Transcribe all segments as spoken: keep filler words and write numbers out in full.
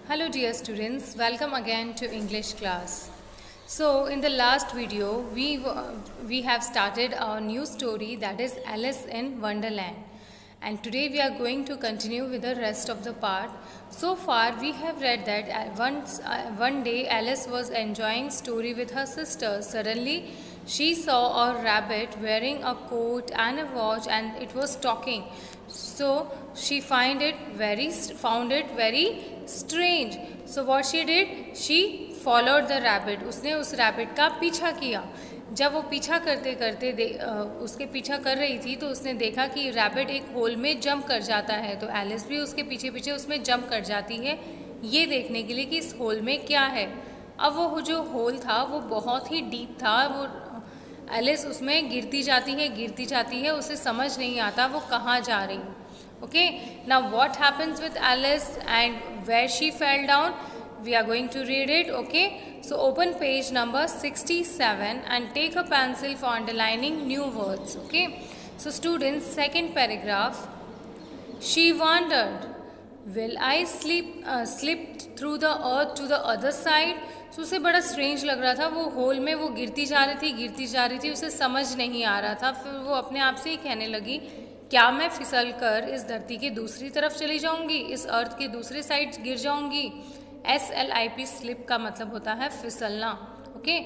Hello dear students, welcome again to English class. So in the last video we we have started our new story, that is Alice in Wonderland, and today we are going to continue with the rest of the part. So far we have read that once uh, one day Alice was enjoying story with her sister. Suddenly she saw a rabbit wearing a coat and a watch, and it was talking. So she find it very found it very strange. So what she did, she followed the rabbit. उसने उस rabbit का पीछा किया. जब वो पीछा करते करते दे, आ, उसके पीछा कर रही थी तो उसने देखा कि रैबिट एक होल में जंप कर जाता है. तो एलिस भी उसके पीछे पीछे उसमें जंप कर जाती है, ये देखने के लिए कि इस होल में क्या है. अब वो जो होल था वो बहुत ही डीप था. वो एलिस उसमें गिरती जाती है गिरती जाती है उसे समझ नहीं आता वो कहाँ जा रही है. Okay, now what happens with Alice and where she fell down? We are going to read it. Okay, so open page number sixty-seven and take a pencil for underlining new words. Okay, so students, second paragraph. She wondered, will I slip uh, slip through the earth to the other side? So उसे बड़ा strange लग रहा था. वो whole में वो गिरती जा रही थी गिरती जा रही थी उसे समझ नहीं आ रहा था. फिर वो अपने आप से ही कहने लगी, क्या मैं फिसल कर इस धरती के दूसरी तरफ चली जाऊंगी, इस अर्थ के दूसरे साइड गिर जाऊंगी. S L I P slip का मतलब होता है फिसलना. Okay,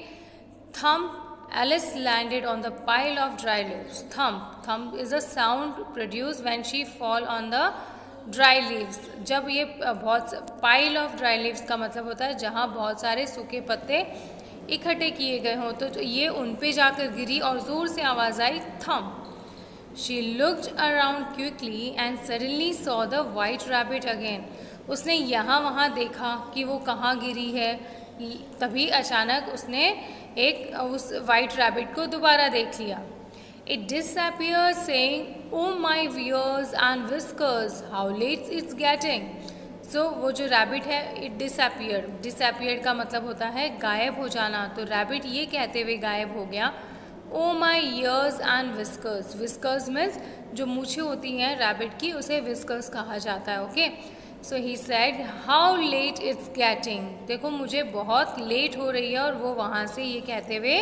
thump Alice landed on the pile of dry leaves. Thump thump is a sound produce when she fall on the dry leaves. जब ये बहुत पाइल ऑफ ड्राई लीव्स का मतलब होता है जहाँ बहुत सारे सूखे पत्ते इकट्ठे किए गए हों, तो ये उन पे जाकर गिरी और ज़ोर से आवाज़ आई, thump. She looked around quickly and suddenly saw the white rabbit again. उसने यहाँ वहाँ देखा कि वो कहाँ गिरी है. तभी अचानक उसने एक उस white rabbit को दोबारा देख लिया. It disappeared saying, "Oh my ears and whiskers, how late it's getting." So वो जो rabbit है, it disappeared. Disappeared का मतलब होता है गायब हो जाना. तो rabbit ये कहते हुए गायब हो गया, oh my ears and whiskers. Whiskers means जो मूछें होती हैं रैबिट की, उसे विस्कर्स कहा जाता है. Okay, so he said, how late it's getting. देखो मुझे बहुत लेट हो रही है, और वो वहाँ से ये कहते हुए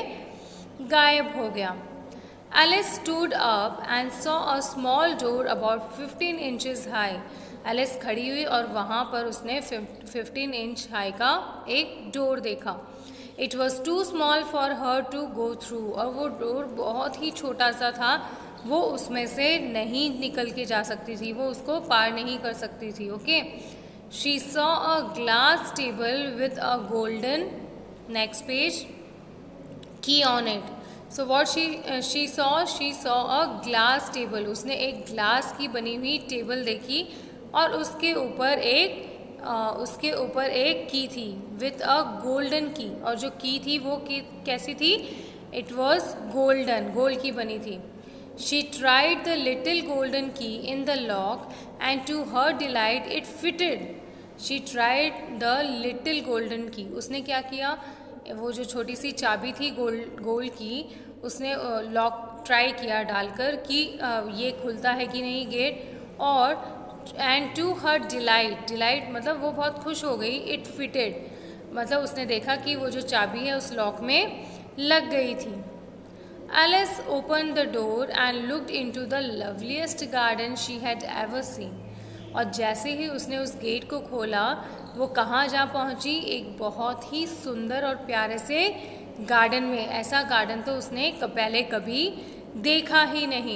गायब हो गया. Alice stood up and saw a small door about fifteen inches high. Alice खड़ी हुई और वहाँ पर उसने फिफ्टीन इंच हाई का एक डोर देखा. It was too small for her to go through. और वो डोर बहुत ही छोटा सा था, वो उसमें से नहीं निकल के जा सकती थी, वो उसको पार नहीं कर सकती थी. Okay, she saw a glass table with a golden, next page, key on it. So what she she saw she saw a glass table. उसने एक ग्लास की बनी हुई टेबल देखी और उसके ऊपर एक Uh, उसके ऊपर एक की थी विथ अ गोल्डन की. और जो की थी वो की कैसी थी? इट वॉज गोल्डन, गोल्ड की बनी थी. She tried the little golden key in the lock and to her delight it fitted. She tried the little golden key. उसने क्या किया, वो जो छोटी सी चाबी थी गोल्ड गोल्ड की, उसने लॉक ट्राई किया डालकर कि uh, ये खुलता है कि नहीं गेट. और and to her delight, delight मतलब वो बहुत खुश हो गई. इट फिटेड मतलब उसने देखा कि वो जो चाबी है उस लॉक में लग गई थी. Alice open the door and looked into the loveliest garden she had ever seen. और जैसे ही उसने उस गेट को खोला, वो कहाँ जा पहुँची? एक बहुत ही सुंदर और प्यारे से गार्डन में. ऐसा गार्डन तो उसने पहले कभी देखा ही नहीं.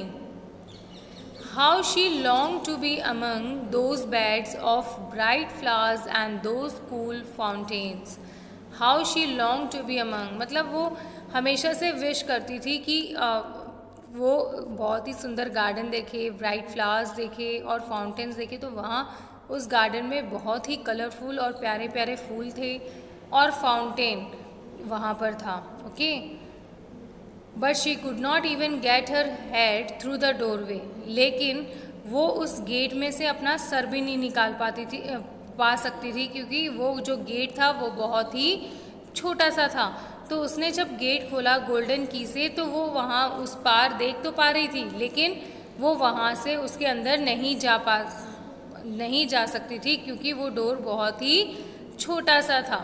How she longed to be among those beds of bright flowers and those cool fountains. How she longed to be among मतलब वो हमेशा से विश करती थी कि आ, वो बहुत ही सुंदर गार्डन देखे, ब्राइट फ्लावर्स देखे और फाउंटेन्स देखे. तो वहाँ उस गार्डन में बहुत ही कलरफुल और प्यारे प्यारे फूल थे और फाउंटेन वहाँ पर था. Okay, but she could not even get her head through the doorway. लेकिन वो उस गेट में से अपना सर भी नहीं निकाल पाती थी पा सकती थी, क्योंकि वो जो गेट था वो बहुत ही छोटा सा था. तो उसने जब गेट खोला गोल्डन की से, तो वो वहाँ उस पार देख तो पा रही थी, लेकिन वो वहाँ से उसके अंदर नहीं जा पा नहीं जा सकती थी क्योंकि वो डोर बहुत ही छोटा सा था।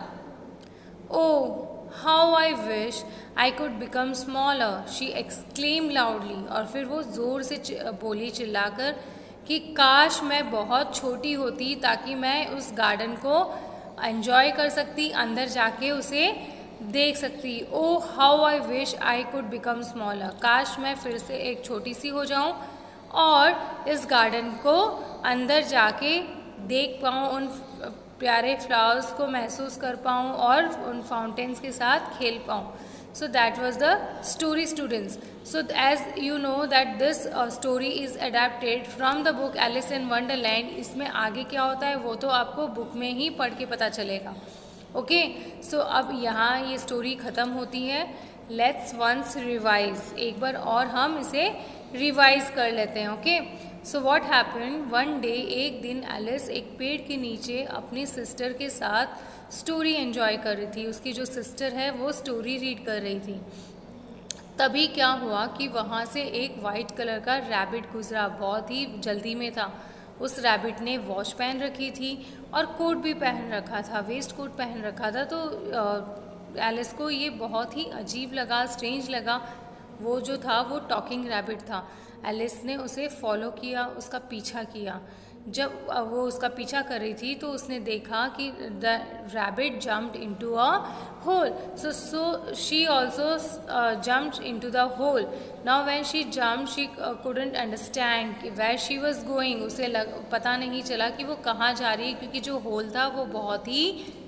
Oh how I wish I could become smaller, she exclaim loudly. और फिर वो ज़ोर से बोली चिल्लाकर कि काश मैं बहुत छोटी होती ताकि मैं उस गार्डन को एंजॉय कर सकती, अंदर जाके उसे देख सकती। Oh how I wish I could become smaller, काश मैं फिर से एक छोटी सी हो जाऊं और इस गार्डन को अंदर जाके देख पाऊँ, उन प्यारे फ्लावर्स को महसूस कर पाऊँ और उन फाउंटेन्स के साथ खेल पाऊँ। So that was the story, students. So as you know that this uh, story is adapted from the book Alice in Wonderland. इसमें आगे क्या होता है वो तो आपको बुक में ही पढ़ के पता चलेगा। Okay okay? सो so, अब यहाँ ये स्टोरी ख़त्म होती है। लेट्स वंस रिवाइज, एक बार और हम इसे रिवाइज कर लेते हैं। Okay so what happened one day, एक दिन एलिस एक पेड़ के नीचे अपनी सिस्टर के साथ स्टोरी एंजॉय कर रही थी। उसकी जो सिस्टर है वो स्टोरी रीड कर रही थी। तभी क्या हुआ कि वहाँ से एक वाइट कलर का रैबिट गुजरा, बहुत ही जल्दी में था। उस रैबिट ने वॉच पहन रखी थी और कोट भी पहन रखा था, वेस्ट कोट पहन रखा था। तो एलिस को ये बहुत ही अजीब लगा, स्ट्रेंज लगा। वो जो था वो टॉकिंग रैबिट था। एलिस ने उसे फॉलो किया, उसका पीछा किया। जब वो उसका पीछा कर रही थी तो उसने देखा कि the rabbit jumped into a hole, so so she also jumped into the hole. Now when she jumped she couldn't understand where she was going. उसे लग, पता नहीं चला कि वो कहाँ जा रही है, क्योंकि जो होल था वो बहुत ही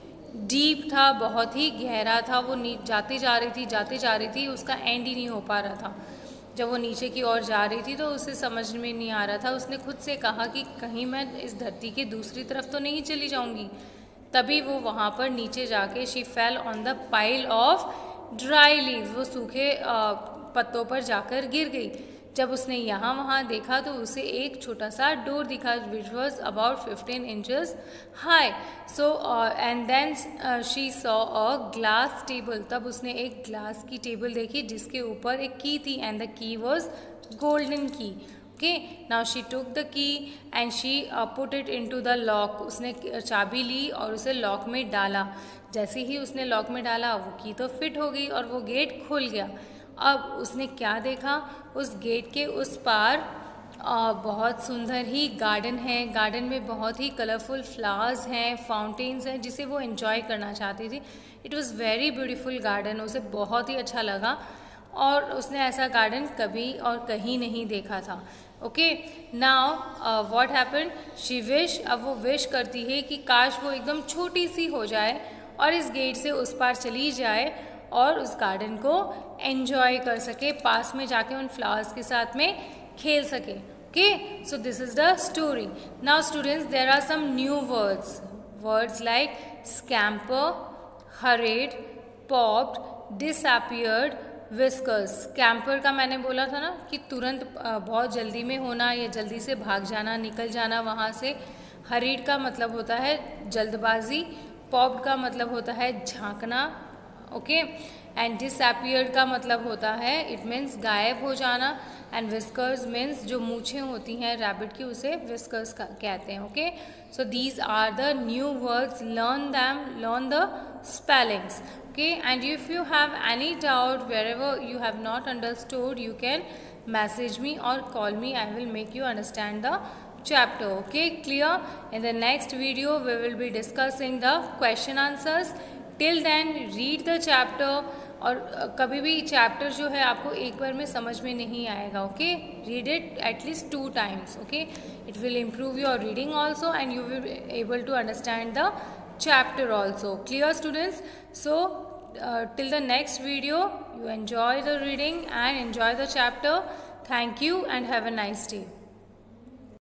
डीप था, बहुत ही गहरा था। वो जाती जा रही थी जाती जा रही थी उसका एंड ही नहीं हो पा रहा था। जब वो नीचे की ओर जा रही थी तो उसे समझ में नहीं आ रहा था। उसने खुद से कहा कि कहीं मैं इस धरती के दूसरी तरफ तो नहीं चली जाऊंगी। तभी वो वहाँ पर नीचे जाके she fell on the pile of dry leaves, वो सूखे पत्तों पर जाकर गिर गई। जब उसने यहाँ वहाँ देखा तो उसे एक छोटा सा डोर दिखा which was about fifteen inches high. So and then she saw a glass table. तब उसने एक ग्लास की टेबल देखी जिसके ऊपर एक की थी and the key was golden key. Okay now she took the key and she put it into the lock. उसने चाबी ली और उसे लॉक में डाला। जैसे ही उसने लॉक में डाला वो की तो फिट हो गई और वो गेट खुल गया। अब उसने क्या देखा, उस गेट के उस पार आ, बहुत सुंदर ही गार्डन है। गार्डन में बहुत ही कलरफुल फ्लावर्स हैं, फाउंटेन्स हैं जिसे वो एंजॉय करना चाहती थी। It was very beautiful garden, उसे बहुत ही अच्छा लगा और उसने ऐसा गार्डन कभी और कहीं नहीं देखा था। Okay now what happened, she wish, अब वो विश करती है कि काश वो एकदम छोटी सी हो जाए और इस गेट से उस पार चली जाए और उस गार्डन को एंजॉय कर सके, पास में जाके उन फ्लावर्स के साथ में खेल सके। Okay so this is the story. Now students there are some new words, words like scamper, hurried, popped, disappeared, whiskers. Scamper का मैंने बोला था ना कि तुरंत बहुत जल्दी में होना या जल्दी से भाग जाना, निकल जाना वहाँ से। हरीड का मतलब होता है जल्दबाजी, पॉप्ड का मतलब होता है झांकना। ओके एंड डिसअपियर्ड का मतलब होता है इट मीन्स गायब हो जाना। एंड विस्कर्स मीन्स जो मूछें होती हैं रैबिट की उसे विस्कर्स कहते हैं। Okay so these are the new words, learn them, learn the spellings. Okay and if you have any doubt wherever you have not understood you can message me और call me, I will make you understand the chapter. Okay clear? In the next video we will be discussing the question answers. Till then read the chapter और कभी भी chapter जो है आपको एक बार में समझ में नहीं आएगा। Okay read it at least two times. Okay it will improve your reading also and you will be able to understand the chapter also. Clear students? So uh, till the next video you enjoy the reading and enjoy the chapter. Thank you and have a nice day.